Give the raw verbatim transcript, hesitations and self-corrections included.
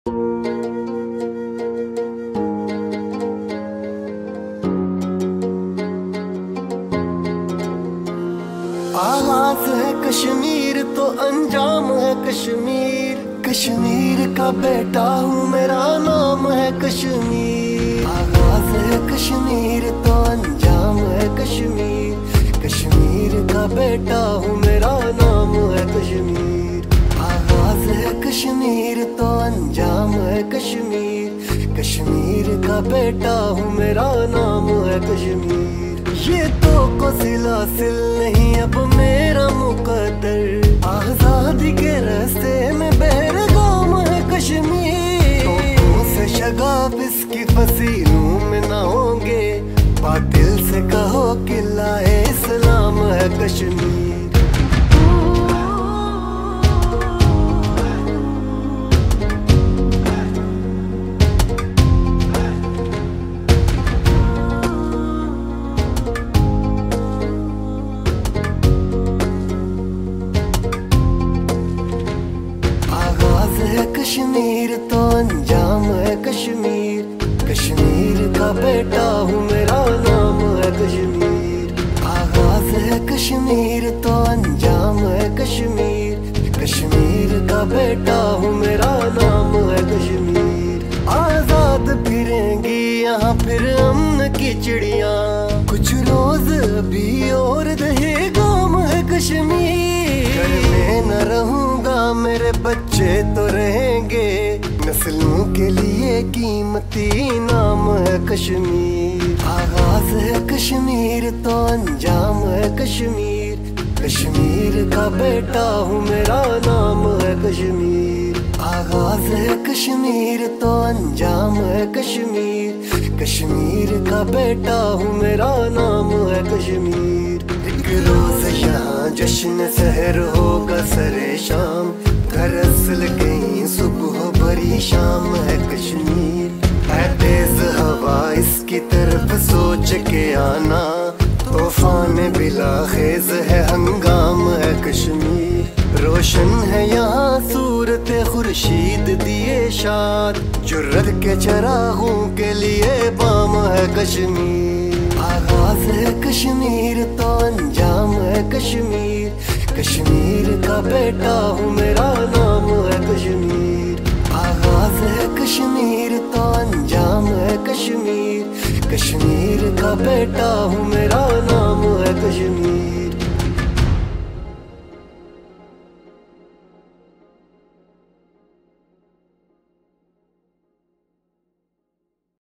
आगाज है कश्मीर तो अंजाम है कश्मीर। कश्मीर का बेटा हूँ मेरा नाम है कश्मीर। आगाज है कश्मीर तो अंजाम है कश्मीर। कश्मीर का बेटा हूँ मेरा नाम है कश्मीर। आगाज है कश्मीर तो अंजाम है कश्मीर। कश्मीर का बेटा हूँ मेरा नाम है कश्मीर। ये तो को सिला सिल नहीं अब मेरा मुकद्दर। आजादी के रास्ते में बहरगाम है कश्मीर। तोपों से शगाफ इसकी फसीलों में ना होंगे। बातिल से कहो कि लाए इस्लाम है कश्मीर। कश्मीर तो अंजाम है कश्मीर। कश्मीर का बेटा हूँ मेरा नाम है कश्मीर। आगाज है कश्मीर तो अंजाम है कश्मीर। कश्मीर का बेटा हूँ मेरा नाम है कश्मीर। आजाद फिरेंगी यहाँ फिर अमन की चिड़िया। कुछ रोज अभी और दहेगाम है कश्मीर। घर में न रहूंगा मेरे बच्चे तो रहेंगे। नस्लों के लिए कीमती नाम है कश्मीर। आगाज है कश्मीर तो अंजाम है कश्मीर। कश्मीर का बेटा हूँ मेरा नाम है कश्मीर। आगाज है कश्मीर तो अंजाम है कश्मीर। कश्मीर का बेटा हूँ मेरा नाम है कश्मीर। एक रोज यहाँ जश्न सहर होगा सरे शाम। दरअसल कहीं सुबह भरी शाम है कश्मीर। है तेज हवा इसकी तरफ सोच के आना। तूफान बिला खेज है हंगाम है कश्मीर। रोशन है यहाँ सूरत खुर्शीद दिए शाद। जुर्रत के चरागों के लिए बाम है कश्मीर। आगाज है कश्मीर तो अंजाम है कश्मीर। कश्मीर का बेटा हूँ मेरा नाम है कश्मीर। आगाज है कश्मीर तो अंजाम है कश्मीर। कश्मीर का बेटा हूँ मेरा नाम है कश्मीर।